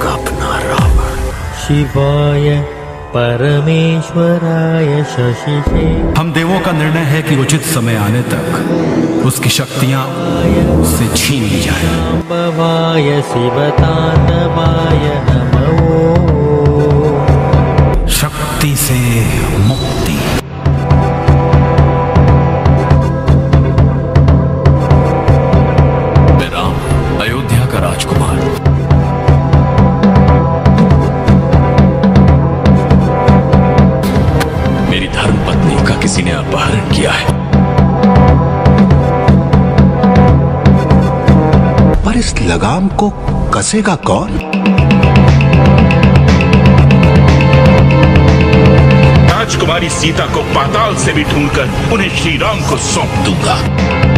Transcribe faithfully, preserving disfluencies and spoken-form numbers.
का अपना रावण। शिवाय परमेश्वराय शशिशे। हम देवों का निर्णय है कि उचित समय आने तक उसकी शक्तियां उससे छीन ली जाए। भवाय शिवतांडवाय नमो। शक्ति से मुक्ति। मैं राम, अयोध्या का राजकुमार। मेरी धर्मपत्नी का किसी ने अपहरण किया है, पर इस लगाम को कसेगा कौन? राजकुमारी सीता को पाताल से भी ढूंढकर उन्हें श्री राम को सौंप दूंगा।